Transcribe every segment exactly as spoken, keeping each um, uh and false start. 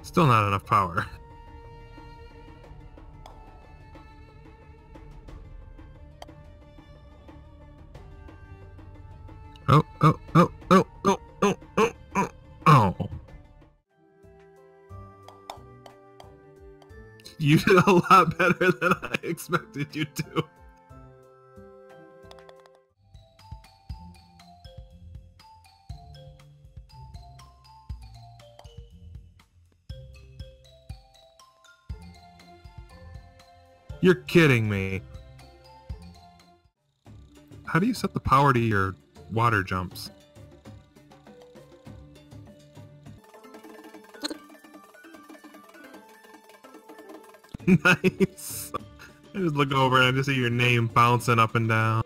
Still not enough power. Oh, oh, oh, oh, oh, oh, oh, oh, oh. You did a lot better than I expected you to. You're kidding me. How do you set the power to your water jumps? Nice. I just look over and I just see your name bouncing up and down.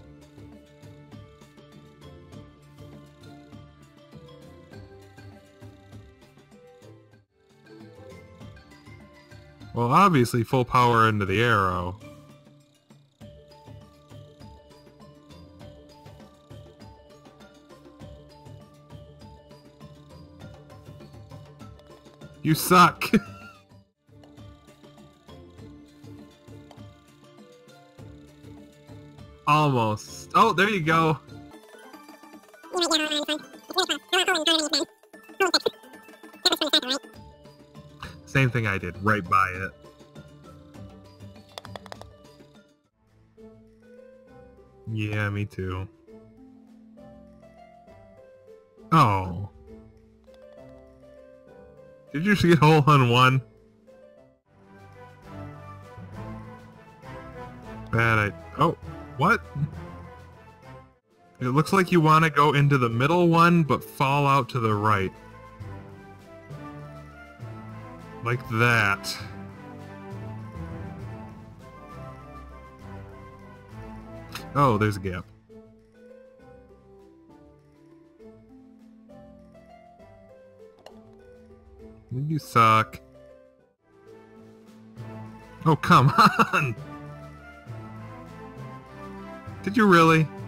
Well, obviously full power into the arrow. You suck. Almost. Oh, there you go. Same thing I did, right by it. Yeah, me too. Oh. Did you just get hole on one? Bad I- oh, what? It looks like you want to go into the middle one, but fall out to the right. Like that. Oh, there's a gap. You suck. Oh, come on! Did you really?